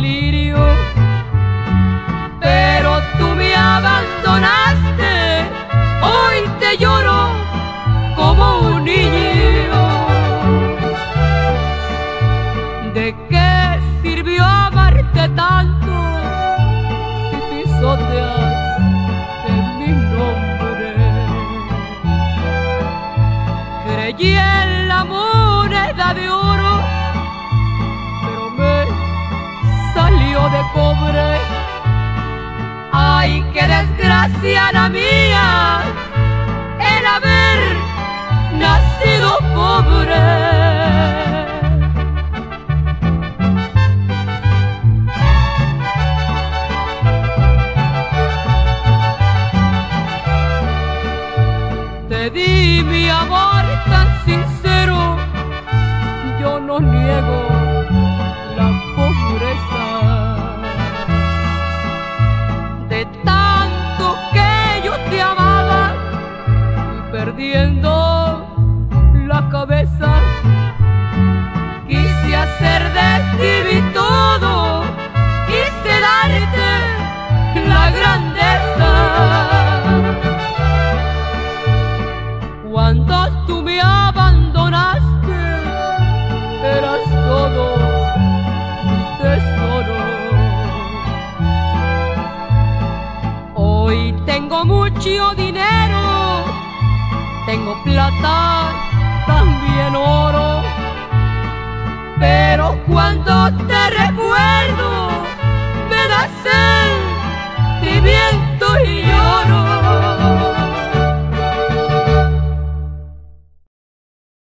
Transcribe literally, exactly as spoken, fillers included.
delirio, pero tú me abandonaste. Hoy te lloro como un niño. ¿De qué sirvió amarte tanto si pisoteas en mi nombre? Creí en la moneda de oro, pero me salió de cobre. Ay, qué desgracia la mía el haber nacido pobre. Te di mi amor tan sincero, yo no niego la pobreza. De tanto que yo te amaba, fui perdiendo la cabeza. Quise hacer de ti mi todo, quise darte la grandeza. Cuando tú me abandonaste, eras todo mi tesoro. Hoy tengo mucho dinero, tengo plata, también oro, pero cuando